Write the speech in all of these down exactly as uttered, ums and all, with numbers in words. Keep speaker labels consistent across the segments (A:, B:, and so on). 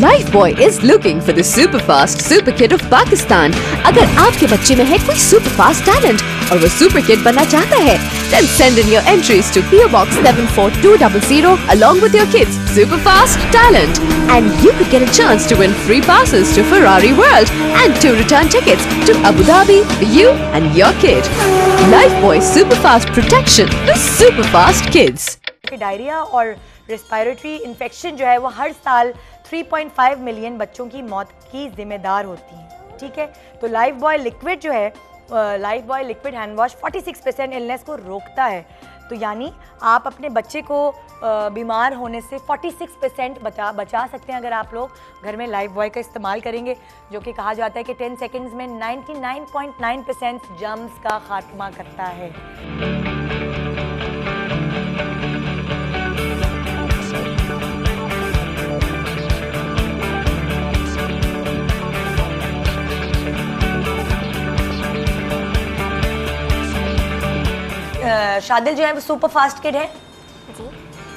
A: Lifebuoy is looking for the super fast super kid of Pakistan. अगर आपके बच्चे में है कोई super fast talent और वो super kid बनना चाहता है, then send in your entries to P O Box seven four two zero zero along with your kid's super fast talent, and you could get a chance to win free passes to Ferrari World and two return tickets to Abu Dhabi for you and your kid. Lifebuoy Super Fast Protection for super fast kids.
B: Diarrhoea और respiratory infection जो है वो हर साल तीन point पाँच million बच्चों की मौत की जिम्मेदार होती हैं, ठीक है। तो लाइफबॉय लिक्विड जो है, लाइफबॉय लिक्विड हैंड वॉश छियालीस परसेंट इलनेस को रोकता है। तो यानी आप अपने बच्चे को बीमार होने से छियालीस परसेंट बचा बचा सकते हैं अगर आप लोग घर में लाइफबॉय का इस्तेमाल करेंगे, जो कि कहा जाता है कि दस सेकंड्स में निन्यानवे पॉइंट नौ परसेंट जर्म्स का खात्मा करता है। शादिल जो है वो सुपर फास्ट किड है जी।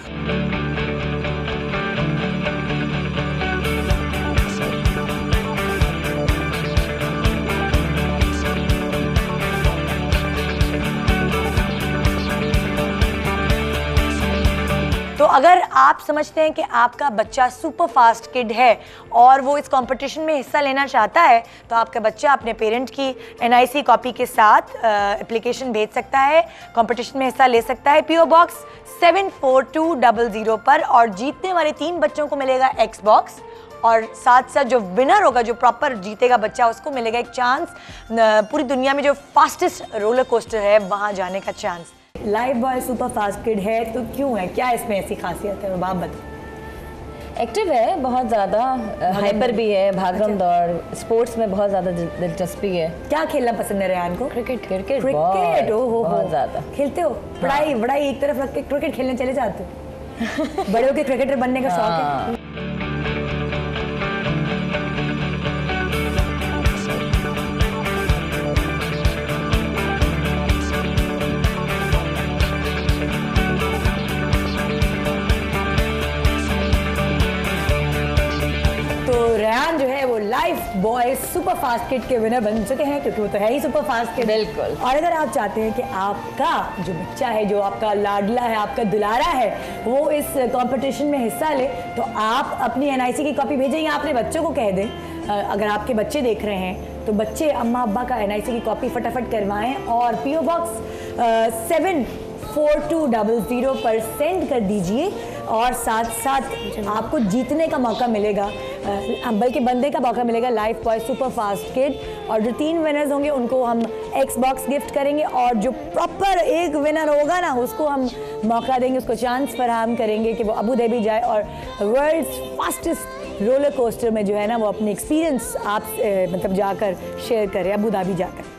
B: तो अगर आप समझते हैं कि आपका बच्चा सुपर फास्ट किड है और वो इस कंपटीशन में हिस्सा लेना चाहता है, तो आपका बच्चा अपने पेरेंट की एन आई सी कॉपी के साथ एप्लीकेशन भेज सकता है, कंपटीशन में हिस्सा ले सकता है PO box seven four two double zero पर, और जीतने वाले तीन बच्चों को मिलेगा एक्स बॉक्स, और साथ साथ जो विनर होगा, जो प्रॉपर जीतेगा बच्चा, उसको मिलेगा एक चांस पूरी दुनिया में जो फास्टेस्ट रोलर कोस्टर है वहाँ जाने का chance. Lifebuoy super fast kid है तो क्यों है, क्या इसमें ऐसी खासियत है, बाप बताओ।
C: एक्टिव है, बहुत ज़्यादा हाइपर भी है, भागम दौड़, स्पोर्ट्स में बहुत ज़्यादा दिलचस्पी है।
B: क्या खेलना पसंद है रेहान को?
C: क्रिकेट। क्रिकेट
B: क्रिकेट ओ हो
C: बहुत ज़्यादा
B: खेलते हो? पढ़ाई पढ़ाई एक तरफ रख के क्रिकेट खेलने चले जाते हो? बड़े होके क्रिकेटर बनने का शौक है? रेहान जो है वो लाइफबॉय सुपर फास्ट किड के विनर बन चुके हैं, क्योंकि वो तो है ही सुपर फास्ट किड।
C: बिल्कुल।
B: और अगर आप चाहते हैं कि आपका जो बच्चा है, जो आपका लाडला है, आपका दुलारा है, वो इस कंपटीशन में हिस्सा ले, तो आप अपनी एन आई सी की कॉपी भेजें या अपने बच्चों को कह दें, अगर आपके बच्चे देख रहे हैं तो बच्चे अम्मा अब्बा का एन आई सी की कॉपी फटाफट करवाएं और PO box seven four two double zero पर सेंड कर दीजिए, और साथ साथ आपको जीतने का मौका मिलेगा, बल्कि बनने का मौका मिलेगा लाइफबॉय सुपर फास्ट किड। और जो तीन विनर्स होंगे उनको हम एक्स बॉक्स गिफ्ट करेंगे, और जो प्रॉपर एक विनर होगा ना उसको हम मौका देंगे, उसको चांस फराहम करेंगे कि वो अबू धाबी जाए और वर्ल्ड्स फास्टेस्ट रोलर कोस्टर में जो है ना वो अपनी एक्सपीरियंस आप मतलब जाकर शेयर करें अबू धाबी जाकर।